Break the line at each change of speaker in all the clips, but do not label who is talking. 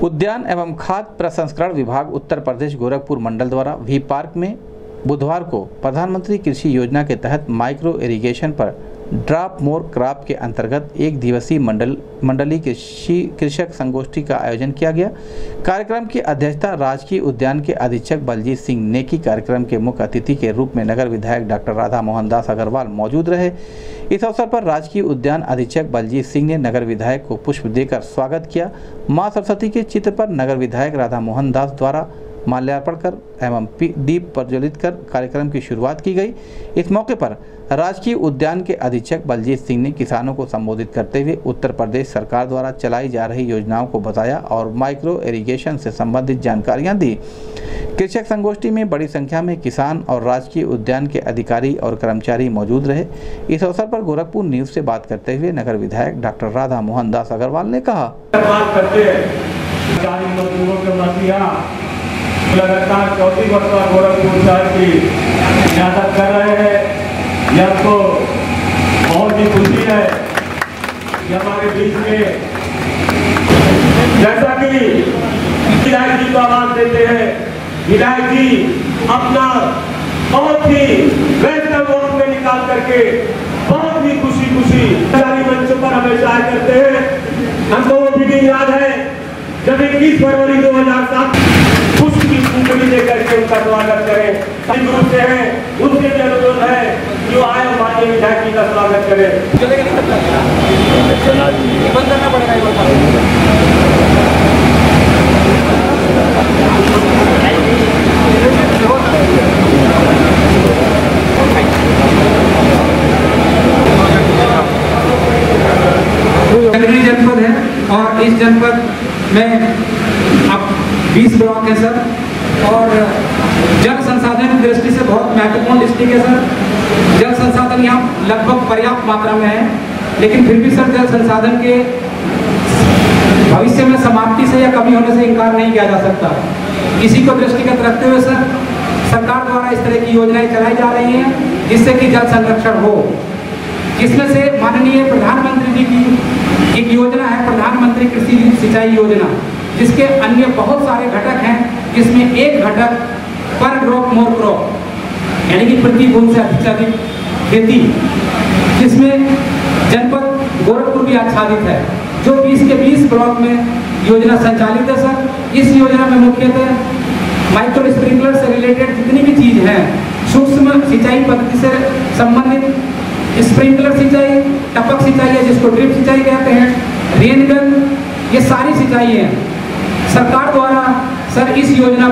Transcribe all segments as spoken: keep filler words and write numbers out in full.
उद्यान एवं खाद्य प्रसंस्करण विभाग उत्तर प्रदेश गोरखपुर मंडल द्वारा वी पार्क में बुधवार को प्रधानमंत्री कृषि योजना के तहत माइक्रो इरिगेशन पर ड्रॉप मोर क्रॉप के अंतर्गत एक दिवसीय मंडल मंडलीय कृषि कृषक संगोष्ठी का आयोजन किया गया। कार्यक्रम की अध्यक्षता राजकीय उद्यान के अधीक्षक बलजीत सिंह ने की। कार्यक्रम के मुख्य अतिथि के रूप में नगर विधायक डॉक्टर राधा मोहन दास अग्रवाल मौजूद रहे। इस अवसर पर राजकीय उद्यान अधीक्षक बलजीत सिंह ने नगर विधायक को पुष्प देकर स्वागत किया। मां सरस्वती के चित्र पर नगर विधायक राधा मोहन दास द्वारा माल्यार्पण कर एवं दीप प्रज्वलित कर कार्यक्रम की शुरुआत की गई। इस मौके पर राजकीय उद्यान के अधीक्षक बलजीत सिंह ने किसानों को संबोधित करते हुए उत्तर प्रदेश सरकार द्वारा चलाई जा रही योजनाओं को बताया और माइक्रो इरिगेशन से संबंधित जानकारियां दी। कृषक संगोष्ठी में बड़ी संख्या में किसान और राजकीय उद्यान के अधिकारी और कर्मचारी मौजूद रहे। इस अवसर पर गोरखपुर न्यूज से बात करते हुए नगर विधायक डॉक्टर राधा मोहन दास अग्रवाल ने कहा,
लगातार चौथी वर्षा गोरखपुर शहर की ज्यादा कर रहे हैं। यह तो बहुत ही खुशी है कि हमारे बीच में जैसा कि विधायक जी को आवाज देते हैं, विधायक जी अपना बहुत ही व्यस्त वक्त में निकाल करके बहुत ही खुशी खुशी सरकारी मंचों पर हमेशा आया करते हैं। हमको वो मीटिंग याद है जब इक्कीस फरवरी दो हजार सात पुष्प की फूलझड़ी लेकर के उनका स्वागत करें। सही रूप से है, उसके भी अनुरोध है कि वो आए माननीय विधायक जी का स्वागत करें। चलेगा नहीं बंद करना पड़ेगा।
जनपद है और इस जनपद में अब बीस ब्लॉक है सर, और जल संसाधन की दृष्टि से बहुत महत्वपूर्ण डिस्ट्रिक्ट है सर। जल संसाधन यहाँ लगभग पर्याप्त मात्रा में है, लेकिन फिर भी सर जल संसाधन के भविष्य में समाप्ति से या कमी होने से इनकार नहीं किया जा सकता। इसी को दृष्टिगत रखते हुए सर सरकार द्वारा इस तरह की योजनाएं चलाई जा रही हैं जिससे कि जल संरक्षण हो। जिसमें से माननीय प्रधानमंत्री जी की एक योजना है प्रधानमंत्री कृषि सिंचाई योजना, जिसके अन्य बहुत सारे घटक हैं, जिसमें एक घटक पर ड्रॉप मोर क्रॉप यानी कि प्रति बूंद से अधिक से अधिक खेती, जिसमें जनपद गोरखपुर भी आच्छादित है, जो बीस के बीस ब्लॉक में योजना संचालित है सर। इस योजना में मुख्यतः माइक्रो स्प्रिंकलर से रिलेटेड जितनी भी चीज हैं, सूक्ष्म सिंचाई पद्धति से संबंधित स्प्रिंकलर सिंचाई, टपक सिंचाई है जिसको ड्रिप सिंचाई कहते हैं, रेन गन, ये सारी सिंचाई है। सरकार द्वारा सर इस योजना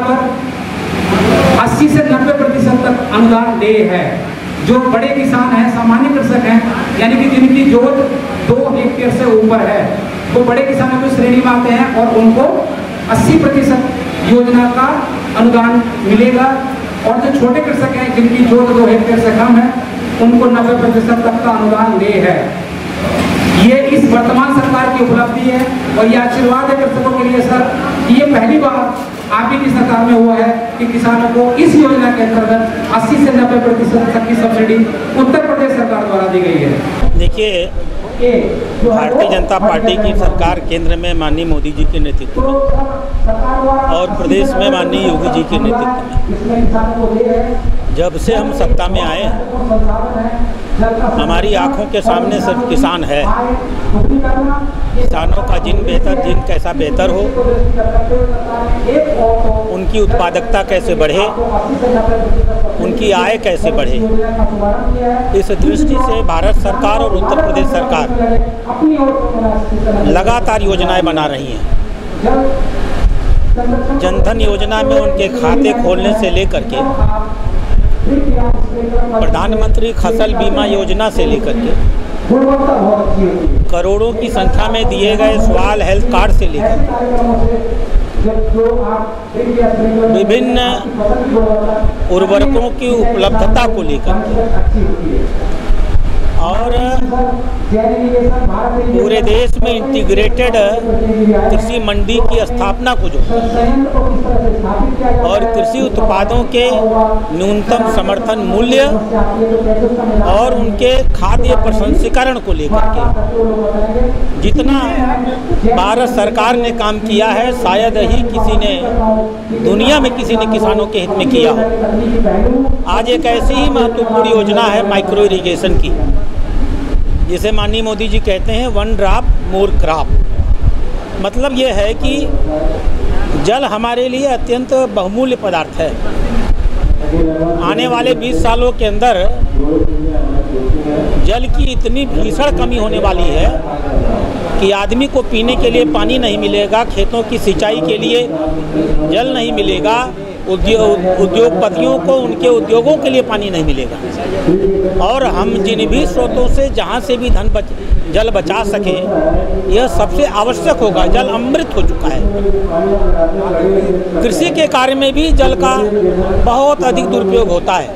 पर अस्सी से नब्बे प्रतिशत तक अनुदान दे है। जो बड़े किसान हैं, सामान्य कृषक हैं, यानी कि जिनकी जोत दो हेक्टेयर से ऊपर है, वो बड़े किसानों की श्रेणी में आते हैं और उनको अस्सी प्रतिशत योजना का अनुदान मिलेगा। और जो छोटे कृषक हैं जिनकी जोत दो हेक्टेयर से कम है, उनको नब्बे प्रतिशत तक का अनुदान दे है। ये इस वर्तमान सरकार की उपलब्धि है और ये आशीर्वाद है कृषकों के लिए सर कि ये पहली बार आप ही की सरकार में हुआ है कि किसानों को इस योजना के अंतर्गत अस्सी से नब्बे प्रतिशत तक की सब्सिडी उत्तर प्रदेश सरकार द्वारा दी गई है।
देखिए, भारतीय जनता पार्टी की सरकार केंद्र में माननीय मोदी जी के नेतृत्व में और प्रदेश में माननीय योगी जी के नेतृत्व में जब से हम सत्ता में आए, हमारी आंखों के सामने सिर्फ किसान है। किसानों का जिन बेहतर जिन कैसा बेहतर हो, उनकी उत्पादकता कैसे बढ़े, उनकी आय कैसे बढ़े, इस दृष्टि से भारत सरकार और उत्तर प्रदेश सरकार लगातार योजनाएं बना रही हैं। जनधन योजना में उनके खाते खोलने से लेकर के प्रधानमंत्री फसल बीमा योजना से लेकर के करोड़ों की संख्या में दिए गए सवाल हेल्थ कार्ड से लेकर विभिन्न उर्वरकों की उपलब्धता को लेकर के और पूरे देश में इंटीग्रेटेड कृषि मंडी की स्थापना को जो और कृषि उत्पादों के न्यूनतम समर्थन मूल्य और उनके खाद्य प्रसंस्करण को लेकर के जितना भारत सरकार ने काम किया है शायद ही किसी ने दुनिया में किसी ने किसानों के हित में किया हो। आज एक ऐसी ही महत्वपूर्ण योजना है माइक्रो इरिगेशन की, जिसे माननीय मोदी जी कहते हैं वन ड्रॉप मोर क्रॉप। मतलब ये है कि जल हमारे लिए अत्यंत बहुमूल्य पदार्थ है। आने वाले बीस सालों के अंदर जल की इतनी भीषण कमी होने वाली है कि आदमी को पीने के लिए पानी नहीं मिलेगा, खेतों की सिंचाई के लिए जल नहीं मिलेगा, उद्योग उद्योगपतियों को उनके उद्योगों के लिए पानी नहीं मिलेगा। और हम जिन भी स्रोतों से जहाँ से भी धन बच जल बचा सकें, यह सबसे आवश्यक होगा। जल अमृत हो चुका है। कृषि के कार्य में भी जल का बहुत अधिक दुरुपयोग होता है।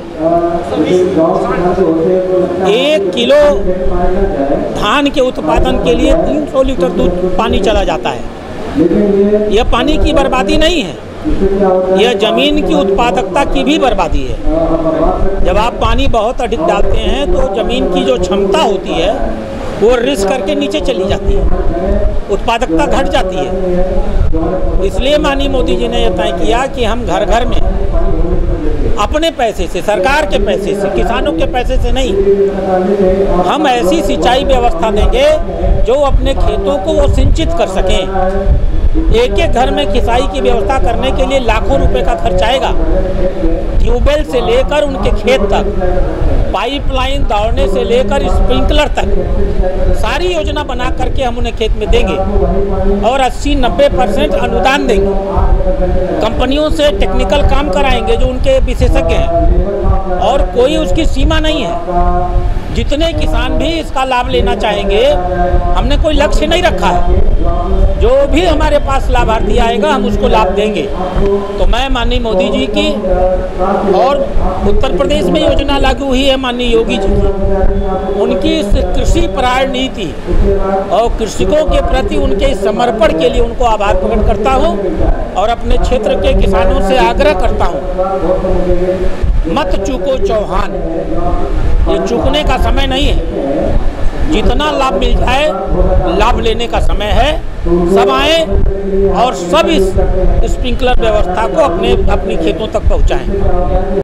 एक किलो धान के उत्पादन के लिए तीन सौ लीटर दूध पानी चला जाता है। यह पानी की बर्बादी नहीं है, यह जमीन की उत्पादकता की भी बर्बादी है। जब आप पानी बहुत अधिक डालते हैं तो जमीन की जो क्षमता होती है वो रिस्क करके नीचे चली जाती है, उत्पादकता घट जाती है। इसलिए माननीय मोदी जी ने यह तय किया कि हम घर घर में अपने पैसे से, सरकार के पैसे से, किसानों के पैसे से नहीं, हम ऐसी सिंचाई व्यवस्था देंगे जो अपने खेतों को वो सिंचित कर सकें। एक एक घर में सिंचाई की व्यवस्था करने के लिए लाखों रुपए का खर्च आएगा। ट्यूबवेल से लेकर उनके खेत तक, पाइपलाइन दौड़ने से लेकर स्प्रिंकलर तक सारी योजना बना करके हम उन्हें खेत में देंगे और अस्सी नब्बे परसेंट अनुदान देंगे। कंपनियों से टेक्निकल काम कराएंगे जो उनके विशेषज्ञ हैं और कोई उसकी सीमा नहीं है। जितने किसान भी इसका लाभ लेना चाहेंगे, हमने कोई लक्ष्य नहीं रखा है। जो भी हमारे पास लाभार्थी आएगा हम उसको लाभ देंगे। तो मैं माननीय मोदी जी की और उत्तर प्रदेश में योजना लागू हुई है माननीय योगी जी की, उनकी इस कृषि परायण नीति और कृषकों के प्रति उनके समर्पण के लिए उनको आभार प्रकट करता हूं और अपने क्षेत्र के किसानों से आग्रह करता हूं, मत चूको चौहान। ये चूकने का समय नहीं है। जितना लाभ मिल जाए लाभ लेने का समय है। सब आए और सब इस स्प्रिंकलर व्यवस्था को अपने अपने खेतों तक पहुंचाएं।